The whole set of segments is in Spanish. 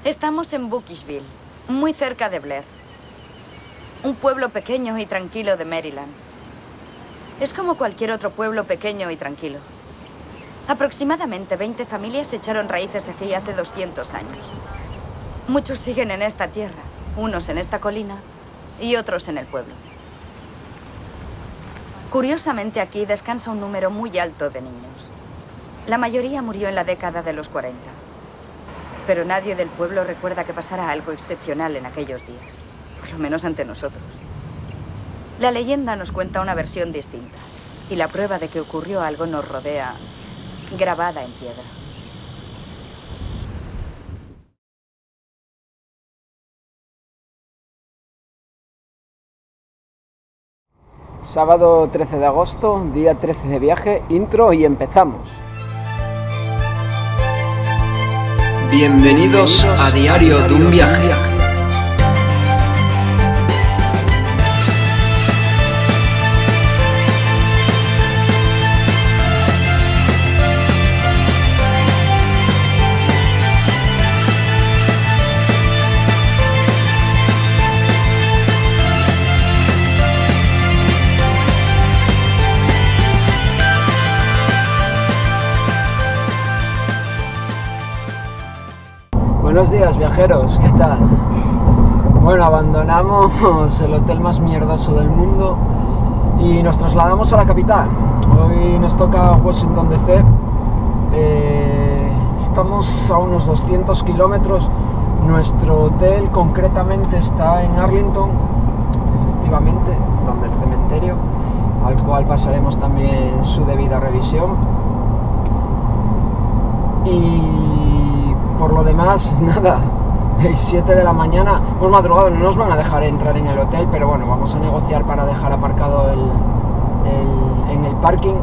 Estamos en Bookishville, muy cerca de Blair. Un pueblo pequeño y tranquilo de Maryland. Es como cualquier otro pueblo pequeño y tranquilo. Aproximadamente 20 familias echaron raíces aquí hace 200 años. Muchos siguen en esta tierra, unos en esta colina y otros en el pueblo. Curiosamente, aquí descansa un número muy alto de niños. La mayoría murió en la década de los 40. Pero nadie del pueblo recuerda que pasara algo excepcional en aquellos días. Por lo menos ante nosotros. La leyenda nos cuenta una versión distinta. Y la prueba de que ocurrió algo nos rodea, grabada en piedra. Sábado 13 de agosto, día 13 de viaje, intro y empezamos. Bienvenidos a Diario de un Viaje. Buenos días, viajeros, ¿qué tal? Bueno, abandonamos el hotel más mierdoso del mundo y nos trasladamos a la capital. Hoy nos toca Washington DC. Estamos a unos 200 kilómetros. Nuestro hotel concretamente está en Arlington, efectivamente, donde el cementerio, al cual pasaremos también su debida revisión. Y por lo demás, nada, 7 de la mañana, hemos madrugado, no nos van a dejar entrar en el hotel, pero bueno, vamos a negociar para dejar aparcado en el parking.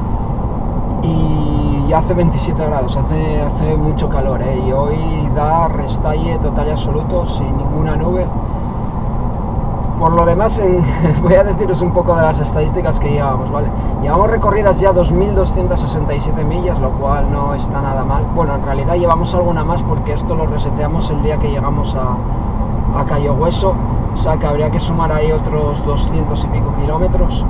Y ya hace 27 grados, hace mucho calor, y hoy da restalle total y absoluto, sin ninguna nube. Por lo demás, voy a deciros un poco de las estadísticas que llevamos, ¿vale? Llevamos recorridas ya 2.267 millas, lo cual no está nada mal. Bueno, en realidad llevamos alguna más porque esto lo reseteamos el día que llegamos a Cayo Hueso, o sea que habría que sumar ahí otros 200 y pico kilómetros.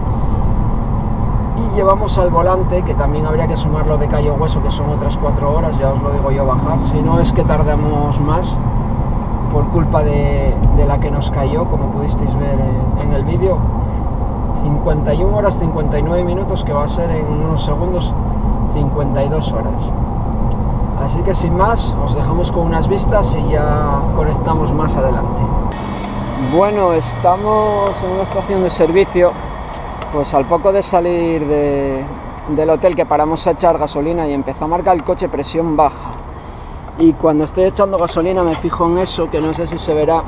Y llevamos al volante, que también habría que sumarlo de Cayo Hueso, que son otras 4 horas, ya os lo digo yo, bajar. Si no es que tardamos más, por culpa de la que nos cayó, como pudisteis ver en el vídeo. 51 horas 59 minutos, que va a ser en unos segundos 52 horas. Así que sin más, os dejamos con unas vistas y ya conectamos más adelante. Bueno, estamos en una estación de servicio, pues al poco de salir del hotel, que paramos a echar gasolina y empezó a marcar el coche presión baja. Y cuando estoy echando gasolina me fijo en eso, que no sé si se verá,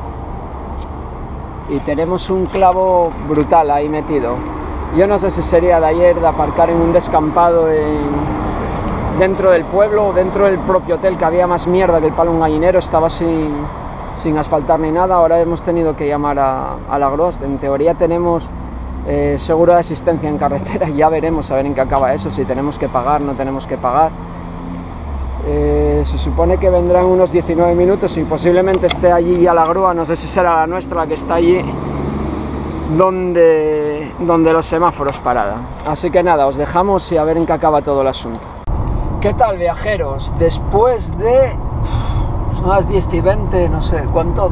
y tenemos un clavo brutal ahí metido. Yo no sé si sería de ayer, de aparcar en un descampado dentro del pueblo, dentro del propio hotel, que había más mierda que el palo un gallinero, estaba sin asfaltar ni nada. Ahora hemos tenido que llamar a la Gros. En teoría tenemos seguro de asistencia en carretera, ya veremos a ver en qué acaba eso, si tenemos que pagar, no tenemos que pagar. Se supone que vendrán unos 19 minutos y posiblemente esté allí ya la grúa, no sé si será la nuestra la que está allí donde los semáforos parada. Así que nada, os dejamos y a ver en qué acaba todo el asunto. ¿Qué tal, viajeros? Después de... son las 10 y 20, no sé, ¿cuánto?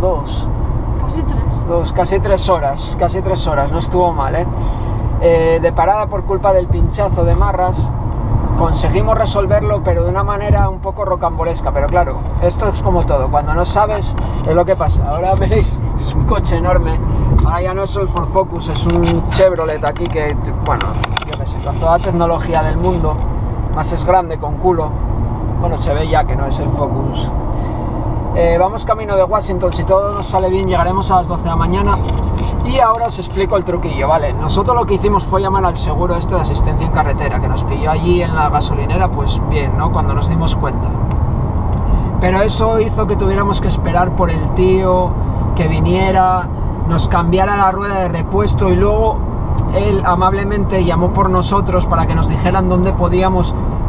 Casi 3 horas, no estuvo mal, de parada por culpa del pinchazo de marras. Conseguimos resolverlo, pero de una manera un poco rocambolesca. Pero claro, esto es como todo, cuando no sabes es lo que pasa. Ahora veis, es un coche enorme. Ahora ya no es el Ford Focus, es un Chevrolet aquí que, bueno, yo qué sé, con toda la tecnología del mundo, más es grande, con culo. Bueno, se ve ya que no es el Focus. Vamos camino de Washington, si todo nos sale bien llegaremos a las 12 de la mañana. Y ahora os explico el truquillo, ¿vale? Nosotros lo que hicimos fue llamar al seguro de asistencia en carretera, que nos pilló allí en la gasolinera, pues bien, ¿no? Cuando nos dimos cuenta. Pero eso hizo que tuviéramos que esperar por el tío que viniera, nos cambiara la rueda de repuesto y luego él amablemente llamó por nosotros para que nos dijeran dónde podíamos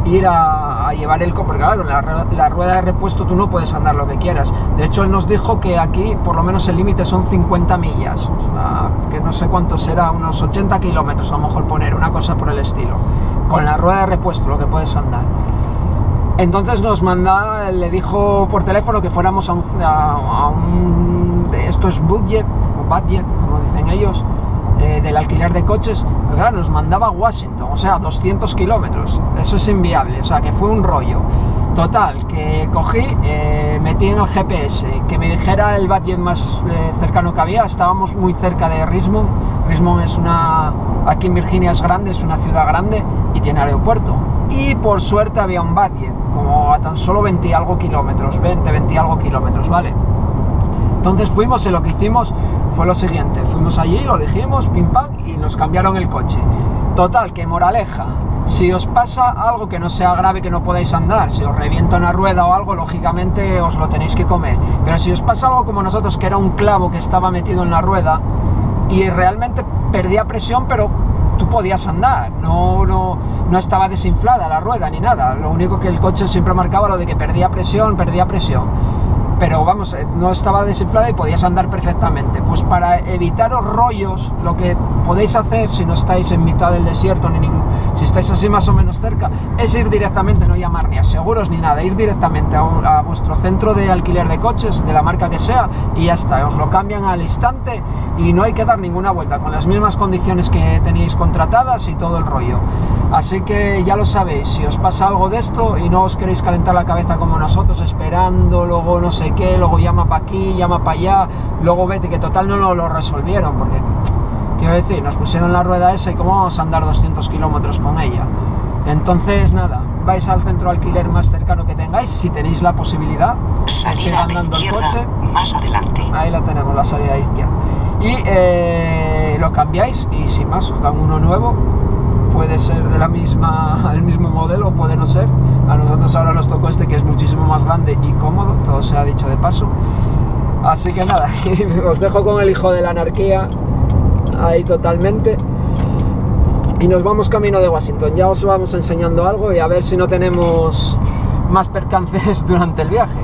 ir a llevar el coche, porque claro, la rueda de repuesto tú no puedes andar lo que quieras. De hecho, él nos dijo que aquí por lo menos el límite son 50 millas, o sea, que no sé cuánto será, unos 80 kilómetros a lo mejor poner, una cosa por el estilo, con la rueda de repuesto lo que puedes andar. Entonces nos le dijo por teléfono que fuéramos a un de estos budget, como dicen ellos, del alquiler de coches. Pero claro, nos mandaba a Washington, o sea, 200 kilómetros, eso es inviable, o sea, que fue un rollo. Total, que cogí, metí en el GPS, que me dijera el budget más cercano que había. Estábamos muy cerca de Richmond. Richmond es aquí en Virginia es grande, es una ciudad grande y tiene aeropuerto. Y por suerte había un budget, como a tan solo 20 y algo kilómetros, 20 y algo kilómetros, ¿vale? Entonces fuimos y lo que hicimos fue lo siguiente, fuimos allí, lo dijimos, pim pam, y nos cambiaron el coche. Total, que moraleja, si os pasa algo que no sea grave, que no podáis andar, si os revienta una rueda o algo, lógicamente os lo tenéis que comer. Pero si os pasa algo como nosotros, que era un clavo que estaba metido en la rueda y realmente perdía presión, pero tú podías andar, no estaba desinflada la rueda ni nada, lo único que el coche siempre marcaba lo de que perdía presión, pero vamos, no estaba desinflada y podías andar perfectamente. Pues para evitaros rollos, lo que podéis hacer si no estáis en mitad del desierto, si estáis así más o menos cerca, es ir directamente, no llamar ni a seguros ni nada, ir directamente a vuestro centro de alquiler de coches, de la marca que sea, y ya está, os lo cambian al instante y no hay que dar ninguna vuelta, con las mismas condiciones que teníais contratadas y todo el rollo. Así que ya lo sabéis, si os pasa algo de esto y no os queréis calentar la cabeza como nosotros, esperando, luego no sé qué, luego llama para aquí, llama para allá, luego vete, que total no lo resolvieron, porque quiero decir, nos pusieron la rueda esa y cómo vamos a andar 200 kilómetros con ella. Entonces nada, vais al centro de alquiler más cercano que tengáis, si tenéis la posibilidad, salida a la izquierda, más adelante. Ahí la tenemos, la salida de izquierda, y lo cambiáis y sin más os dan uno nuevo. Puede ser de el mismo modelo, puede no ser. A nosotros ahora nos tocó este, que es muchísimo más grande y cómodo, todo se ha dicho de paso. Así que nada, os dejo con el hijo de la anarquía ahí totalmente. Y nos vamos camino de Washington. Ya os vamos enseñando algo y a ver si no tenemos más percances durante el viaje.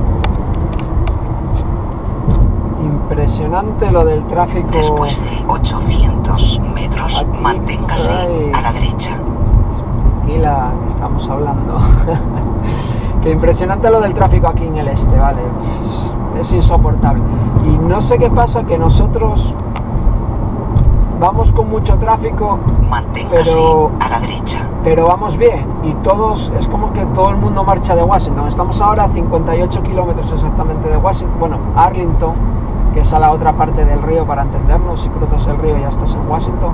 Impresionante lo del tráfico. Después de 800 metros, aquí, manténgase a la derecha. Tranquila, que estamos hablando. Que impresionante lo del tráfico aquí en el este, ¿vale? Es insoportable. Y no sé qué pasa, que nosotros vamos con mucho tráfico, manténgase a la derecha. Pero vamos bien, y es como que todo el mundo marcha de Washington. Estamos ahora a 58 kilómetros exactamente de Washington, bueno, Arlington, que es a la otra parte del río, para entendernos. Si cruzas el río ya estás en Washington.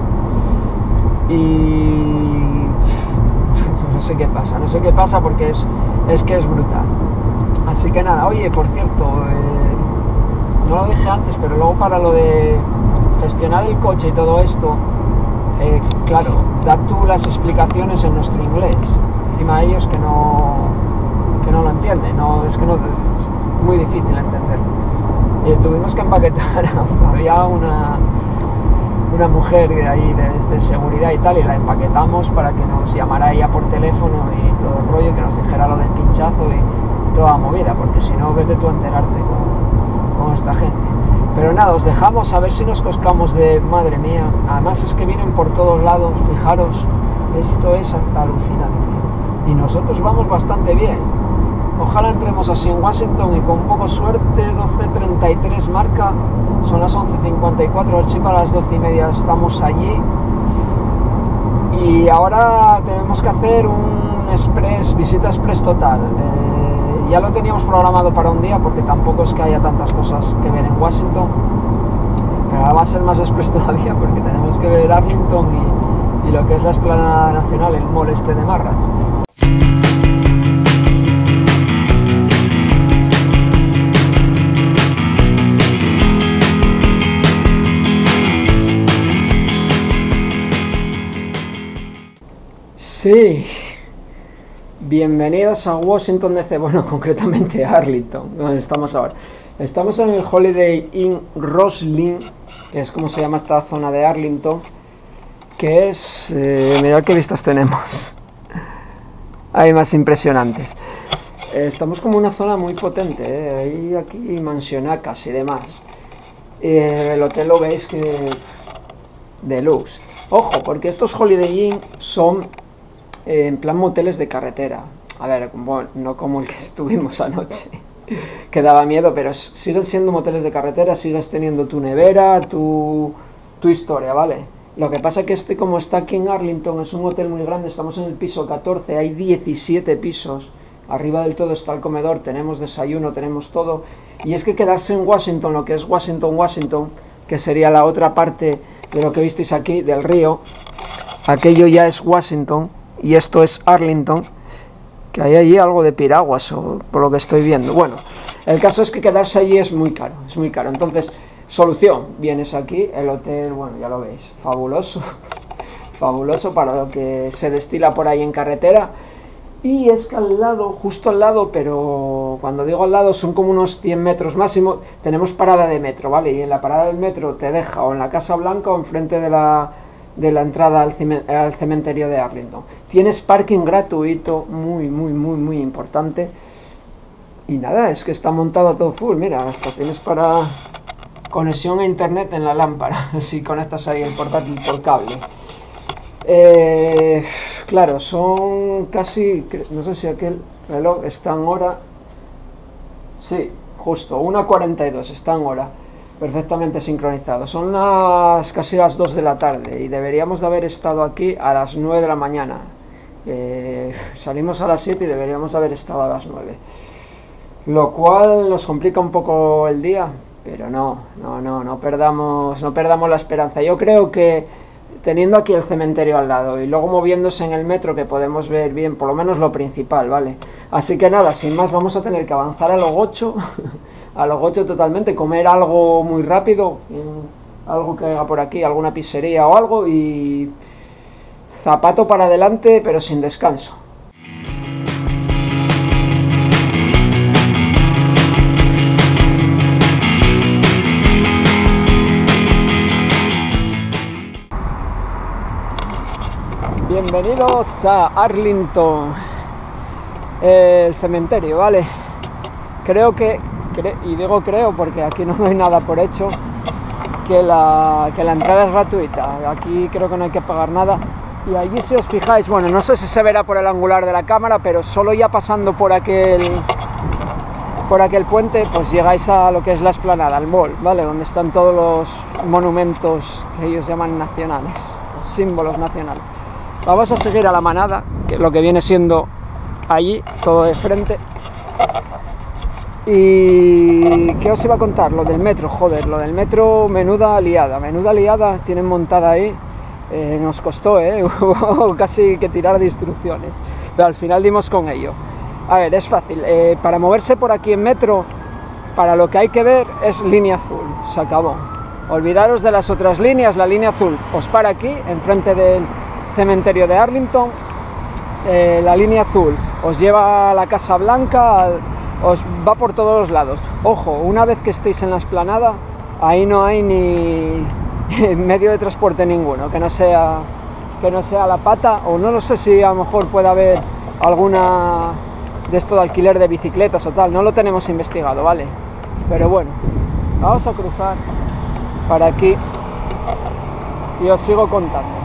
Y no sé qué pasa porque es que es brutal. Así que nada, oye, por cierto, no lo dije antes, pero luego para lo de gestionar el coche y todo esto, claro, da tú las explicaciones en nuestro inglés, encima de ellos que no lo entienden, es muy difícil entender. Tuvimos que empaquetar, había una mujer de ahí de seguridad y tal, y la empaquetamos para que nos llamara ella por teléfono y todo el rollo, que nos dijera lo del pinchazo y toda la movida, porque si no, vete tú a enterarte con esta gente. Pero nada, os dejamos a ver si nos coscamos de... Madre mía, además es que vienen por todos lados, fijaros, esto es alucinante. Y nosotros vamos bastante bien. Ojalá entremos así en Washington y con un poco suerte, 12:33 marca, son las 11:54, a ver si para las 12:30 estamos allí. Y ahora tenemos que hacer visita express total. Ya lo teníamos programado para un día porque tampoco es que haya tantas cosas que ver en Washington, pero ahora va a ser más express todavía porque tenemos que ver Arlington y lo que es la Explanada Nacional, el mall este de Marras. Sí, bienvenidos a Washington DC, bueno, concretamente a Arlington, donde estamos ahora. Estamos en el Holiday Inn Roslyn, que es como se llama esta zona de Arlington, que es... mirad qué vistas tenemos. hay más impresionantes. Estamos como en una zona muy potente, hay aquí mansionacas y demás. El hotel lo veis que deluxe. Ojo, porque estos Holiday Inn son en plan moteles de carretera. A ver, bueno, no como el que estuvimos anoche, que daba miedo, pero siguen siendo moteles de carretera, sigues teniendo tu nevera, tu historia, ¿vale? Lo que pasa que como está aquí en Arlington, es un hotel muy grande, estamos en el piso 14, hay 17 pisos, arriba del todo está el comedor, tenemos desayuno, tenemos todo, y es que quedarse en Washington, lo que es Washington, que sería la otra parte de lo que visteis aquí, del río, aquello ya es Washington, y esto es Arlington, que hay allí algo de piraguas, o por lo que estoy viendo. Bueno, el caso es que quedarse allí es muy caro, entonces, solución, vienes aquí, el hotel, bueno, ya lo veis, fabuloso, fabuloso para lo que se destila por ahí en carretera, y es que al lado, justo al lado, pero cuando digo al lado son como unos 100 metros máximo, tenemos parada de metro, ¿vale? Y en la parada del metro te deja o en la Casa Blanca o enfrente de la entrada al cementerio de Arlington. Tienes parking gratuito, muy importante. Y nada, es que está montado todo full, mira, hasta tienes para conexión a internet en la lámpara, si conectas ahí el portátil por cable. Claro, son casi, no sé si aquel reloj está en hora, sí, justo, 1:42 está en hora, perfectamente sincronizado. Son casi las 2 de la tarde y deberíamos de haber estado aquí a las 9 de la mañana. Salimos a las 7 y deberíamos de haber estado a las 9. Lo cual nos complica un poco el día, pero no perdamos la esperanza. Yo creo que teniendo aquí el cementerio al lado y luego moviéndose en el metro que podemos ver bien, por lo menos lo principal, ¿vale? Así que nada, sin más vamos a tener que avanzar a lo gocho, totalmente, comer algo muy rápido, algo que haya por aquí, alguna pizzería o algo y zapato para adelante pero sin descanso. Bienvenidos a Arlington, el cementerio, ¿vale? Creo que, y digo creo porque aquí no doy nada por hecho, que la entrada es gratuita. Aquí creo que no hay que pagar nada. Y allí, si os fijáis, bueno, no sé si se verá por el angular de la cámara, pero solo ya pasando por aquel puente, pues llegáis a lo que es la explanada, al mall, ¿vale? Donde están todos los monumentos que ellos llaman nacionales, los símbolos nacionales. Vamos a seguir a la manada, que es lo que viene siendo allí, todo de frente. Y ¿qué os iba a contar? Lo del metro, joder, lo del metro, menuda liada tienen montada ahí. Nos costó, hubo casi que tirar de instrucciones, pero al final dimos con ello. A ver, es fácil, para moverse por aquí en metro, para lo que hay que ver es línea azul, se acabó. Olvidaros de las otras líneas, la línea azul os para aquí, enfrente del cementerio de Arlington, la línea azul os lleva a la Casa Blanca, os va por todos los lados. Ojo, una vez que estéis en la explanada, ahí no hay ni medio de transporte ninguno, que no sea la pata, o no lo sé si a lo mejor puede haber alguna de esto de alquiler de bicicletas o tal, no lo tenemos investigado, ¿vale? Pero bueno, vamos a cruzar para aquí y os sigo contando.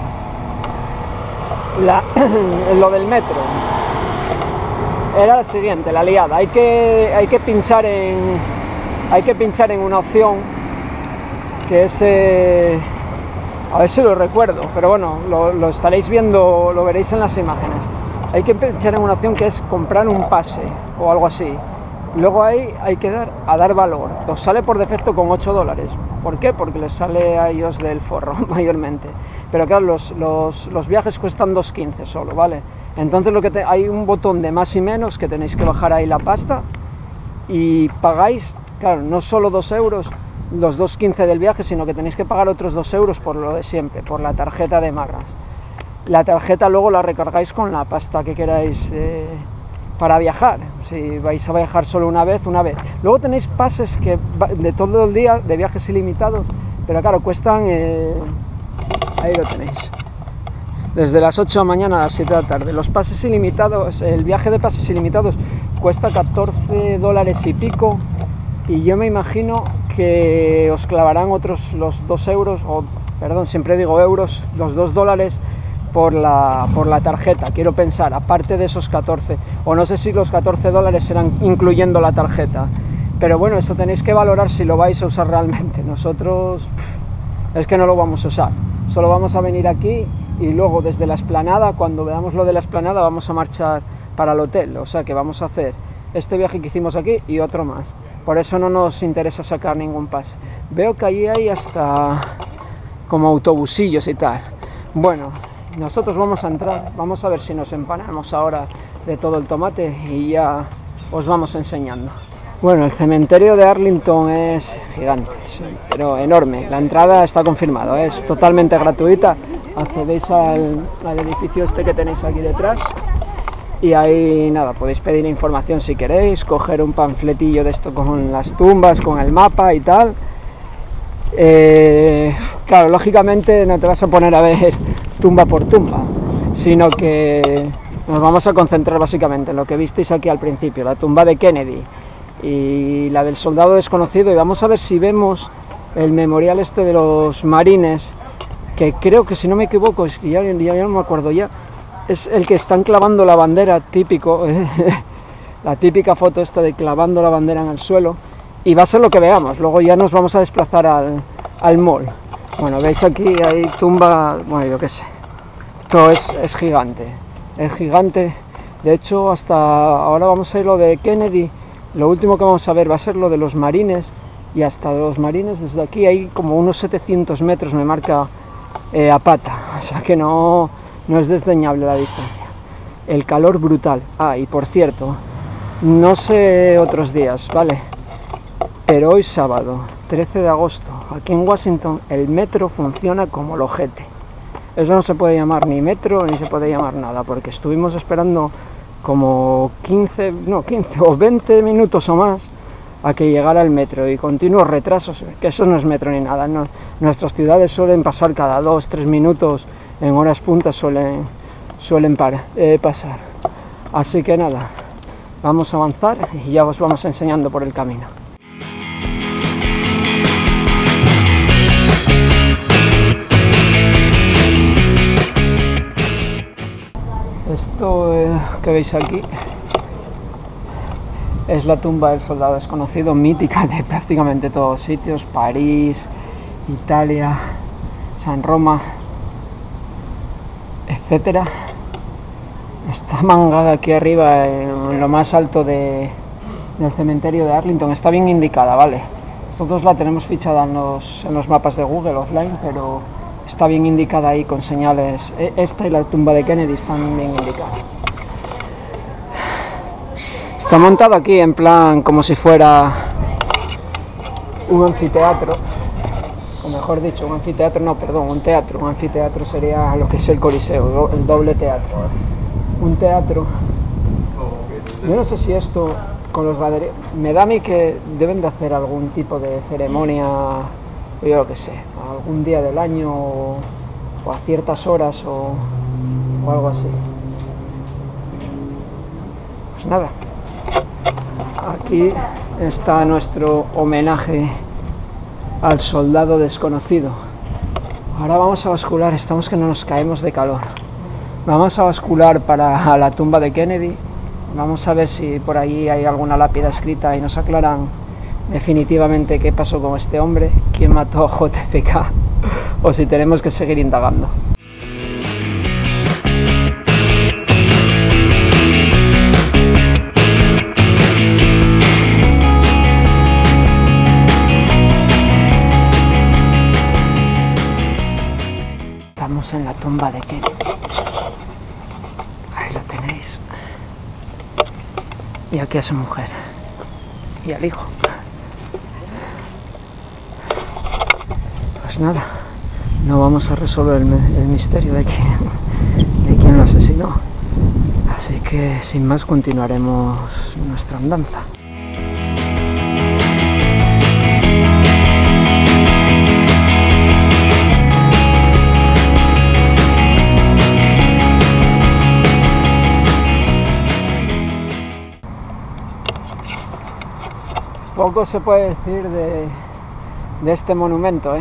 Lo del metro era el siguiente, la liada, hay que pinchar en una opción que es, a ver si lo recuerdo, pero bueno, lo estaréis viendo, lo veréis en las imágenes. Hay que pinchar en una opción que es comprar un pase o algo así. Luego ahí hay que dar valor. Os sale por defecto con $8. ¿Por qué? Porque les sale a ellos del forro mayormente. Pero claro, los viajes cuestan $2.15 solo, ¿vale? Entonces hay un botón de más y menos que tenéis que bajar ahí la pasta y pagáis, claro, no solo 2 euros, los 2.15 del viaje, sino que tenéis que pagar otros 2 euros por lo de siempre, por la tarjeta de Marras. La tarjeta luego la recargáis con la pasta que queráis para viajar. Si vais a viajar solo una vez. Luego tenéis pases de todo el día, de viajes ilimitados, pero claro, cuestan, ahí lo tenéis, desde las 8 de la mañana a las 7 de la tarde. Los pases ilimitados, el viaje de pases ilimitados cuesta $14 y pico, y yo me imagino que os clavarán otros los 2 euros, o perdón, siempre digo euros, los $2 por la tarjeta, quiero pensar, aparte de esos 14, o no sé si los $14 serán incluyendo la tarjeta, pero bueno, eso tenéis que valorar si lo vais a usar realmente. Nosotros es que no lo vamos a usar, solo vamos a venir aquí y luego desde la explanada, cuando veamos lo de la explanada, vamos a marchar para el hotel, o sea que vamos a hacer este viaje que hicimos aquí y otro más. Por eso no nos interesa sacar ningún pase. Veo que allí hay hasta como autobusillos y tal. Bueno, nosotros vamos a entrar, vamos a ver si nos empanamos ahora de todo el tomate y ya os vamos enseñando. Bueno, el cementerio de Arlington es gigante, pero enorme. La entrada está confirmada, es totalmente gratuita. Accedéis al edificio este que tenéis aquí detrás y ahí nada, podéis pedir información si queréis, coger un panfletillo de esto con las tumbas, con el mapa y tal. Claro, lógicamente no te vas a poner a ver tumba por tumba, sino que nos vamos a concentrar básicamente en lo que visteis aquí al principio, la tumba de Kennedy y la del soldado desconocido, y vamos a ver si vemos el memorial este de los marines, que creo que, si no me equivoco, es que ya no me acuerdo ya, es el que están clavando la bandera, típico, la típica foto esta de clavando la bandera en el suelo, y va a ser lo que veamos. Luego ya nos vamos a desplazar al mall. Bueno, veis aquí hay tumba, bueno, yo qué sé, esto es gigante, de hecho hasta ahora vamos a ir lo de Kennedy. Lo último que vamos a ver va a ser lo de los marines, y hasta los marines desde aquí hay como unos 700 metros, me marca a pata, o sea que no es desdeñable la distancia. El calor brutal. Ah, y por cierto, no sé otros días, ¿vale? Pero hoy sábado, 13 de agosto, aquí en Washington, el metro funciona como el ojete. Eso no se puede llamar ni metro, ni se puede llamar nada, porque estuvimos esperando como 15 o 20 minutos o más a que llegara el metro, y continuos retrasos, que eso no es metro ni nada, no. Nuestras ciudades suelen pasar cada 2-3 minutos, en horas puntas suelen pasar. Así que nada, vamos a avanzar y ya os vamos enseñando por el camino. Esto que veis aquí es la tumba del soldado desconocido, mítica de prácticamente todos sitios: París, Italia, San Roma, etcétera. Está mangada aquí arriba en lo más alto del cementerio de Arlington. Está bien indicada, ¿vale? Nosotros la tenemos fichada en los mapas de Google offline, pero está bien indicada ahí con señales. Esta y la tumba de Kennedy están bien indicadas. Está montado aquí en plan como si fuera un anfiteatro, o mejor dicho, un anfiteatro, no, perdón, un teatro. Un anfiteatro sería lo que es el Coliseo, el doble teatro. Un teatro. Yo no sé si esto con los banderines, me da a mí que deben de hacer algún tipo de ceremonia, yo lo que sé, algún día del año o a ciertas horas o algo así. Pues nada, aquí está nuestro homenaje al soldado desconocido. Ahora vamos a bascular, estamos que no nos caemos de calor. Vamos a bascular para la tumba de Kennedy. Vamos a ver si por allí hay alguna lápida escrita y nos aclaran definitivamente qué pasó con este hombre, quién mató a JFK, o si tenemos que seguir indagando. Estamos en la tumba de Kennedy. Ahí lo tenéis. Y aquí a su mujer. Y al hijo. Pues nada, no vamos a resolver el misterio de quién lo asesinó. Así que sin más continuaremos nuestra andanza. Poco se puede decir de este monumento, ¿eh?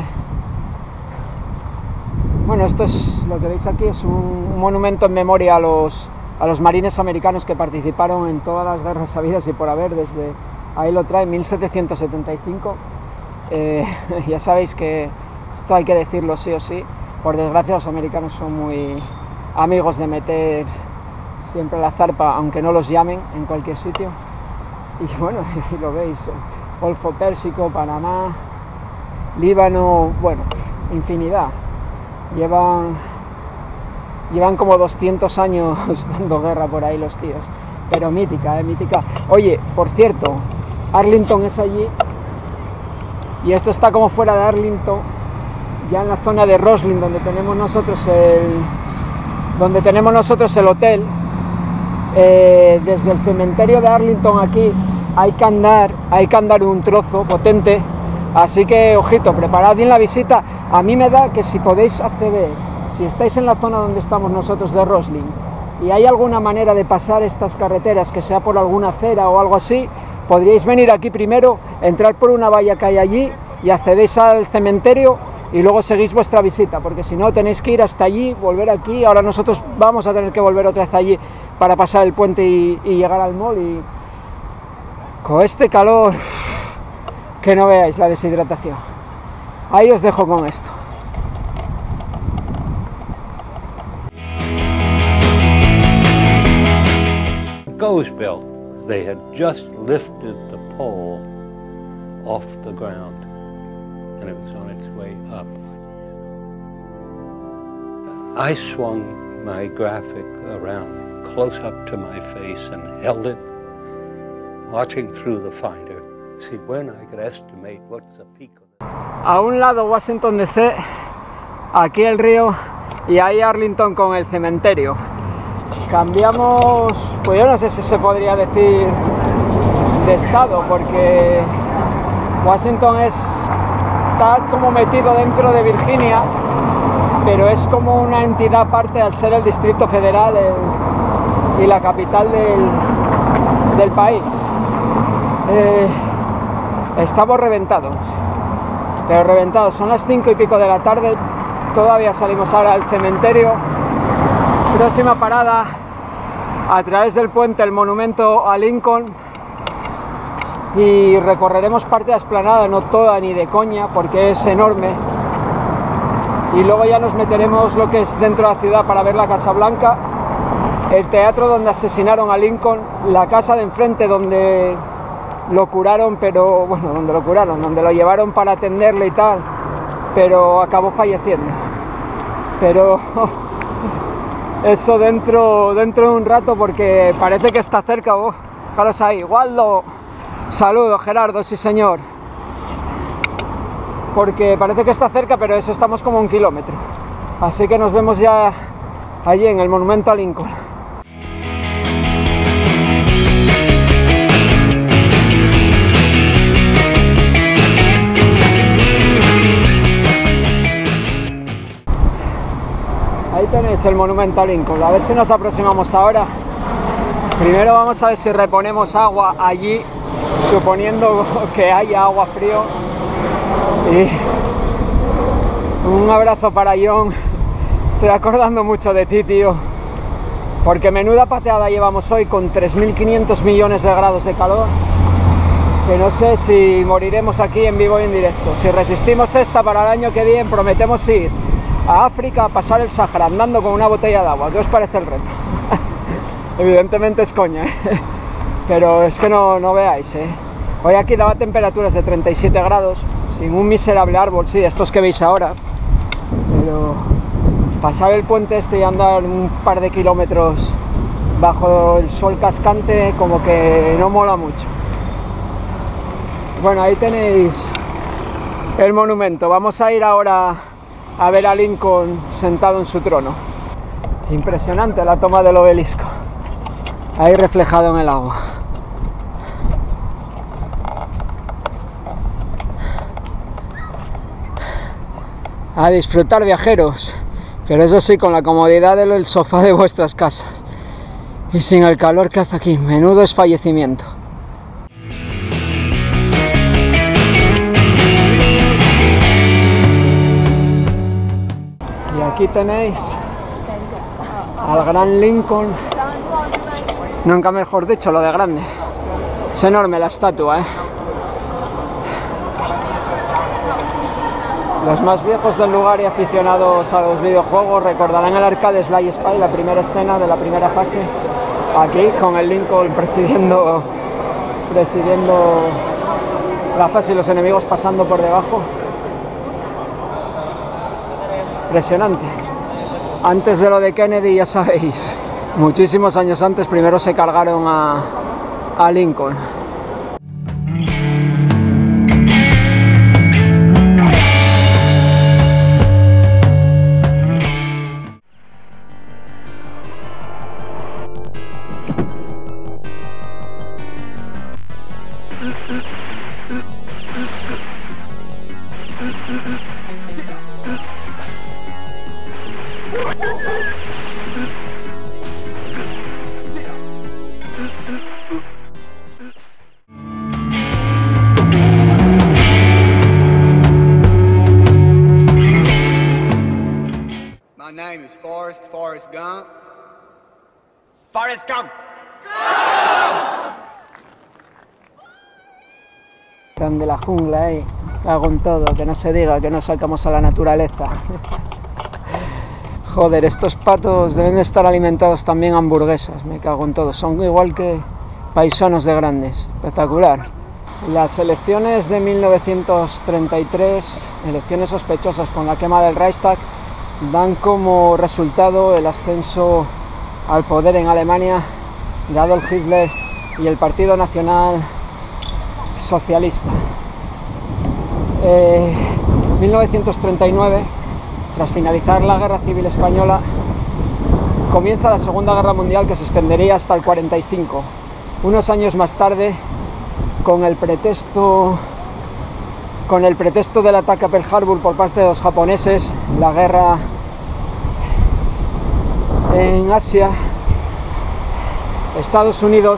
Bueno, esto es lo que veis aquí, es un monumento en memoria a los marines americanos que participaron en todas las guerras habidas y por haber, desde, ahí lo trae, 1775. Ya sabéis que esto hay que decirlo sí o sí. Por desgracia los americanos son muy amigos de meter siempre la zarpa, aunque no los llamen, en cualquier sitio. Y bueno, ahí lo veis, Golfo Pérsico, Panamá, Líbano, bueno, infinidad. Llevan como 200 años dando guerra por ahí los tíos, pero mítica, mítica. Oye, por cierto, Arlington es allí, y esto está como fuera de Arlington, ya en la zona de Roslyn, donde tenemos nosotros el hotel. Desde el cementerio de Arlington aquí hay que andar un trozo potente, así que ojito, preparad bien la visita. A mí me da que si podéis acceder, si estáis en la zona donde estamos nosotros de Roslyn y hay alguna manera de pasar estas carreteras, que sea por alguna acera o algo así, podríais venir aquí primero, entrar por una valla que hay allí y accedéis al cementerio y luego seguís vuestra visita, porque si no tenéis que ir hasta allí, volver aquí. Ahora nosotros vamos a tener que volver otra vez allí para pasar el puente y llegar al mall, y con este calor que no veáis la deshidratación. Ahí os dejo con esto. Goes belt. They had just lifted the pole off the ground, and it was on its way up. I swung my graphic around close up to my face and held it, watching through the finder, see when I could estimate what's the peak of the... A un lado Washington DC, aquí el río, y ahí Arlington con el cementerio. Cambiamos, pues yo no sé si se podría decir de estado, porque Washington está como metido dentro de Virginia, pero es como una entidad aparte al ser el Distrito Federal y la capital del país. Estamos reventados, pero reventados. Son las 5 y pico de la tarde, todavía salimos ahora al cementerio. Próxima parada, a través del puente, el monumento a Lincoln, y recorreremos parte de la explanada, no toda ni de coña, porque es enorme, y luego ya nos meteremos lo que es dentro de la ciudad para ver la Casa Blanca, el teatro donde asesinaron a Lincoln, la casa de enfrente donde lo curaron, pero bueno, donde lo llevaron para atenderle y tal, pero acabó falleciendo. Pero eso dentro de un rato, porque parece que está cerca. Fijaros ahí, Waldo, saludos Gerardo, sí señor, porque parece que está cerca, pero eso, estamos como 1 kilómetro, así que nos vemos ya allí en el monumento a Lincoln. Ahí tenéis el monumento a Lincoln. A ver si nos aproximamos ahora. Primero vamos a ver si reponemos agua allí, suponiendo que haya agua frío. Y un abrazo para John. Estoy acordando mucho de ti, tío, porque menuda pateada llevamos hoy con 3.500 millones de grados de calor, que no sé si moriremos aquí en vivo y en directo. Si resistimos esta, para el año que viene prometemos ir a África a pasar el Sahara andando con una botella de agua. ¿Qué os parece el reto? Evidentemente es coña, pero es que no veáis, Hoy aquí daba temperaturas de 37 grados, sin un miserable árbol, sí, estos que veis ahora, pero pasar el puente este y andar un par de kilómetros bajo el sol cascante como que no mola mucho. Bueno, ahí tenéis el monumento. Vamos a ir ahora a ver a Lincoln sentado en su trono. Impresionante la toma del obelisco, ahí reflejado en el agua. A disfrutar, viajeros, pero eso sí, con la comodidad del sofá de vuestras casas y sin el calor que hace aquí. Menudo desfallecimiento. Aquí tenéis al gran Lincoln. Nunca mejor dicho, lo de grande. Es enorme la estatua, ¿eh? Los más viejos del lugar y aficionados a los videojuegos recordarán el arcade Sly Spy, la primera escena de la primera fase, aquí con el Lincoln presidiendo la fase y los enemigos pasando por debajo. Impresionante. Antes de lo de Kennedy, ya sabéis, muchísimos años antes, primero se cargaron a Lincoln. My name is Forrest Gump. Forrest Gump. Están de la jungla ahí, cago en todo, que no se diga que no sacamos a la naturaleza. Joder, estos patos deben de estar alimentados también a hamburguesas, me cago en todo, son igual que paisanos de grandes, espectacular. Las elecciones de 1933, elecciones sospechosas con la quema del Reichstag, dan como resultado el ascenso al poder en Alemania de Adolf Hitler y el Partido Nacional Socialista. 1939, tras finalizar la Guerra Civil Española, comienza la Segunda Guerra Mundial, que se extendería hasta el 45. Unos años más tarde, con el pretexto del ataque a Pearl Harbor por parte de los japoneses, la guerra en Asia, Estados Unidos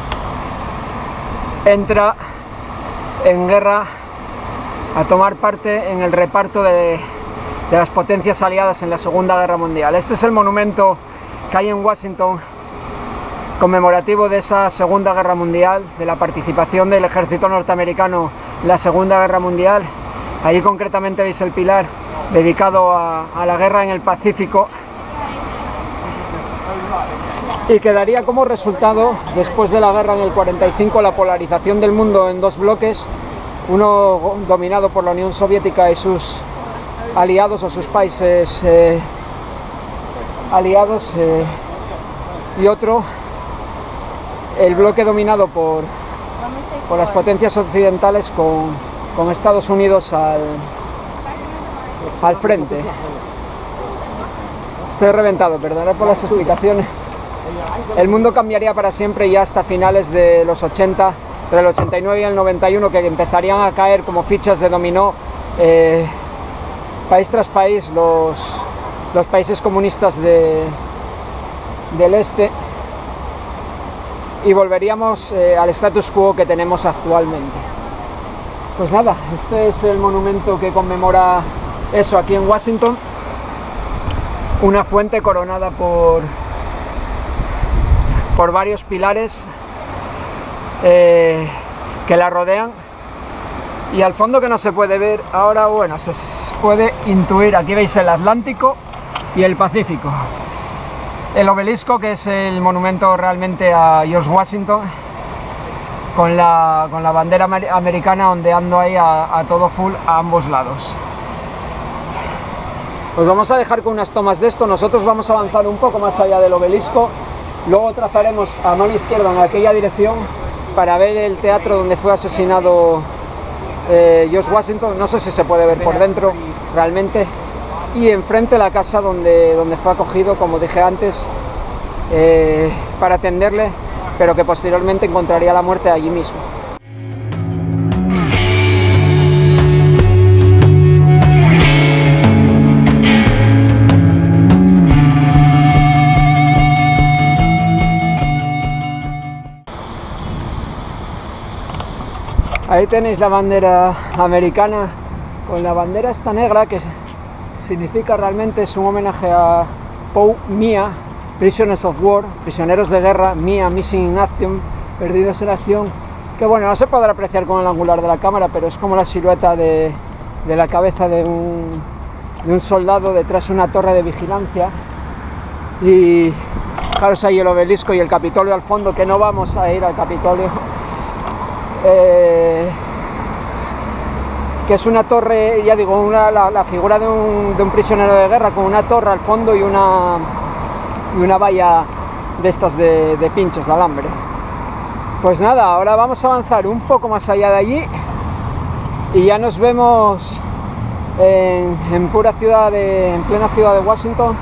entra en guerra a tomar parte en el reparto de las potencias aliadas en la Segunda Guerra Mundial. Este es el monumento que hay en Washington conmemorativo de esa Segunda Guerra Mundial, de la participación del ejército norteamericano en la Segunda Guerra Mundial. Allí concretamente veis el pilar dedicado a la guerra en el Pacífico, y que daría como resultado, después de la guerra en el 45, la polarización del mundo en dos bloques, uno dominado por la Unión Soviética y sus aliados o sus países aliados, y otro, el bloque dominado por las potencias occidentales con Estados Unidos al frente. Estoy reventado, perdonad por las explicaciones. El mundo cambiaría para siempre ya hasta finales de los 80, entre el 89 y el 91, que empezarían a caer como fichas de dominó, país tras país, los países comunistas del este, y volveríamos al status quo que tenemos actualmente. Pues nada, este es el monumento que conmemora eso aquí en Washington, una fuente coronada por varios pilares que la rodean, y al fondo, que no se puede ver ahora, bueno, se puede intuir, aquí veis el Atlántico y el Pacífico. El obelisco, que es el monumento realmente a George Washington, con la bandera americana ondeando ahí a todo full a ambos lados. Pues vamos a dejar con unas tomas de esto. Nosotros vamos a avanzar un poco más allá del obelisco, luego trazaremos a mano izquierda en aquella dirección para ver el teatro donde fue asesinado George Washington. No sé si se puede ver por dentro realmente, y enfrente la casa donde fue acogido, como dije antes, para atenderle, pero que posteriormente encontraría la muerte allí mismo. Ahí tenéis la bandera americana, con la bandera esta negra que significa realmente, es un homenaje a Poe Mia, Prisoners of War, prisioneros de guerra, Mia, Missing in Action, perdidos en acción, que bueno, no se podrá apreciar con el angular de la cámara, pero es como la silueta de la cabeza de un soldado detrás de una torre de vigilancia. Y fijaros ahí el obelisco y el Capitolio al fondo, que no vamos a ir al Capitolio, que es una torre, ya digo, la figura de un prisionero de guerra con una torre al fondo y una valla de estas de pinchos de alambre. Pues nada, ahora vamos a avanzar un poco más allá de allí y ya nos vemos en plena ciudad de Washington.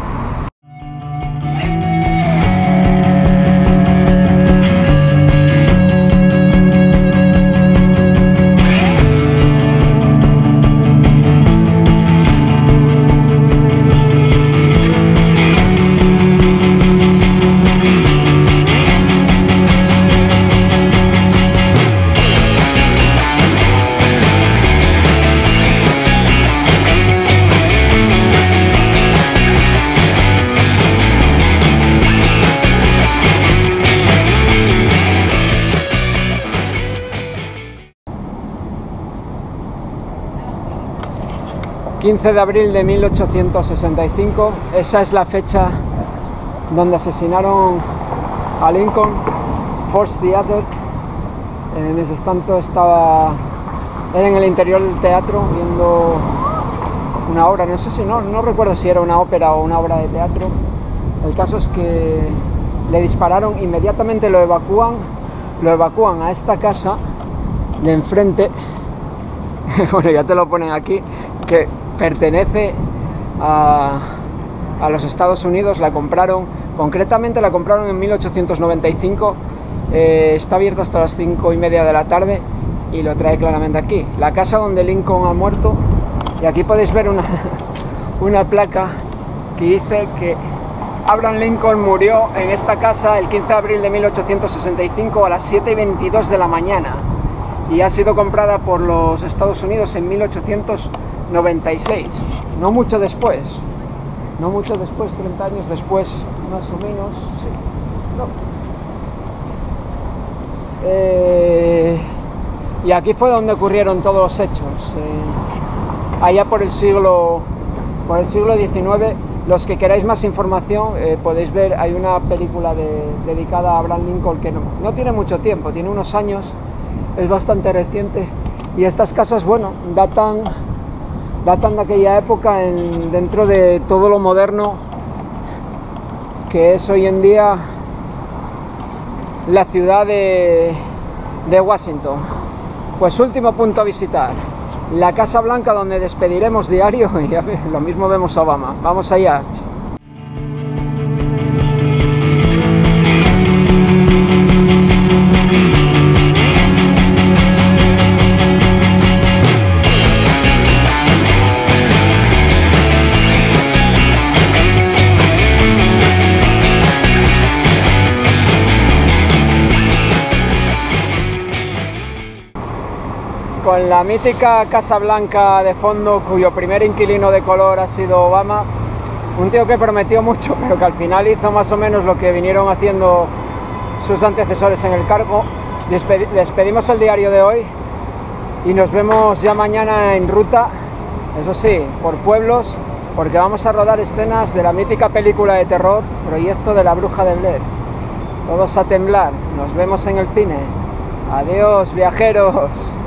...15 de abril de 1865, esa es la fecha donde asesinaron a Lincoln, Force Theater. En ese instante estaba en el interior del teatro viendo una obra, no recuerdo si era una ópera o una obra de teatro. El caso es que le dispararon, inmediatamente lo evacúan a esta casa de enfrente. Bueno, ya te lo ponen aquí, que pertenece a los Estados Unidos. Concretamente la compraron en 1895, está abierta hasta las 5:30 de la tarde y lo trae claramente aquí, la casa donde Lincoln ha muerto. Y aquí podéis ver una placa que dice que Abraham Lincoln murió en esta casa el 15 de abril de 1865 a las 7:22 de la mañana y ha sido comprada por los Estados Unidos en 1896, no mucho después, 30 años después, más o menos, sí. No. Y aquí fue donde ocurrieron todos los hechos, allá por el siglo XIX. Los que queráis más información, podéis ver, hay una película dedicada a Abraham Lincoln que no tiene mucho tiempo, tiene unos años, es bastante reciente. Y estas casas, bueno, datan de aquella época, dentro de todo lo moderno que es hoy en día la ciudad de Washington. Pues último punto a visitar, la Casa Blanca, donde despediremos diario, y lo mismo vemos a Obama. Vamos allá. Con la mítica Casa Blanca de fondo, cuyo primer inquilino de color ha sido Obama, un tío que prometió mucho, pero que al final hizo más o menos lo que vinieron haciendo sus antecesores en el cargo. Despedimos el diario de hoy y nos vemos ya mañana en ruta, eso sí, por pueblos, porque vamos a rodar escenas de la mítica película de terror, Proyecto de la Bruja de Blair. Todos a temblar, nos vemos en el cine. Adiós, viajeros.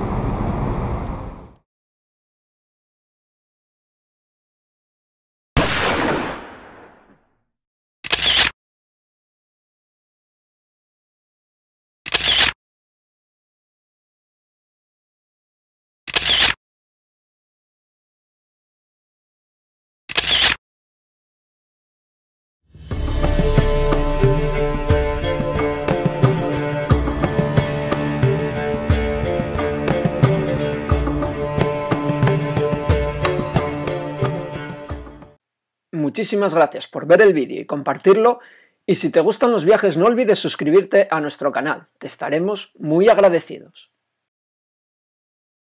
Muchísimas gracias por ver el vídeo y compartirlo, y si te gustan los viajes no olvides suscribirte a nuestro canal, te estaremos muy agradecidos.